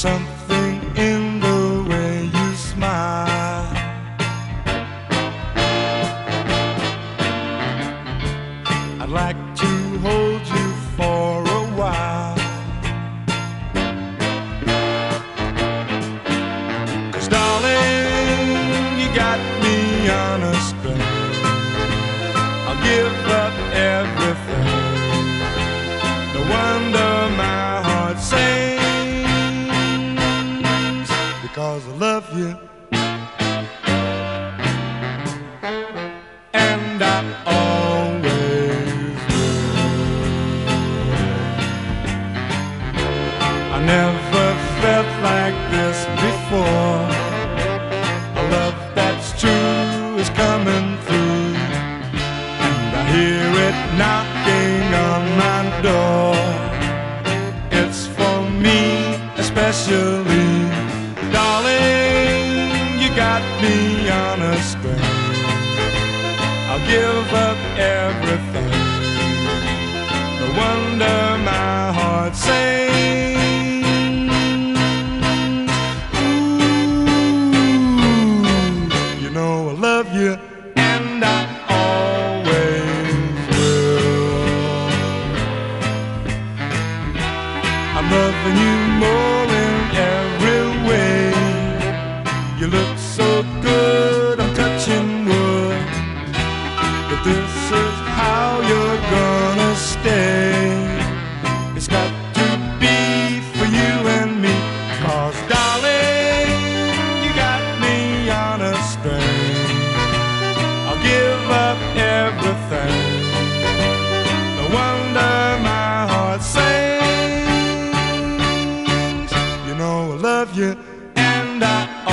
something in the way you smile. I'd like to hold you for a while, 'cause darling, you got me on a string. I'll give up everything. No wonder my heart sings, because I love you and I always will. I never felt like this before. A love that's true is coming through, and I hear it knocking on my door. It's for me especially. Darling, you got me on a string. I'll give up everything. No wonder my heart sings. Ooh, you know I love you and I always will. I'm loving you more in every way. You look so good, I'm touching wood. But this is how you're gonna stay. It's got to be for you and me, 'cause darling, you got me on a string. I'll give up everything. No wonder my heart sings. You know I love you and I